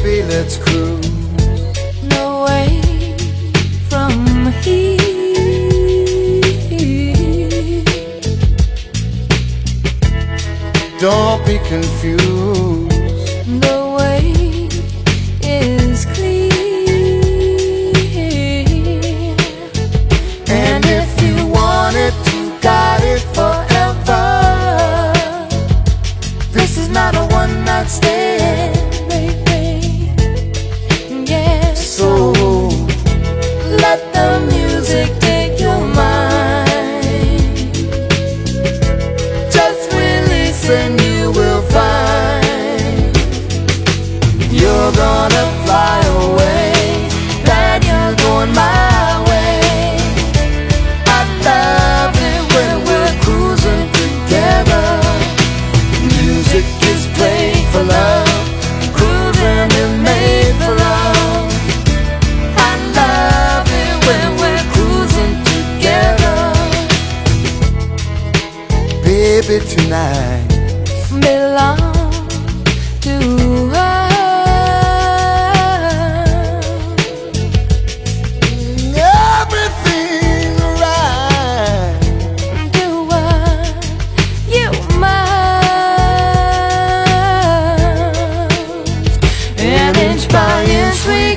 Baby, let's cruise away from here. Don't be confused, The way is clear. and if you want it, you got it forever. This is not a one-night stand, Baby, yes. so Let the music take your mind. Just release and you will find you're gonna fly away, that you're going my way. I love it when we're cruising together. Music is played for love, cruising is made for love. I love it when we're cruising together. Baby, tonight Belong to us. everything's right. Do what you must, and inch by inch we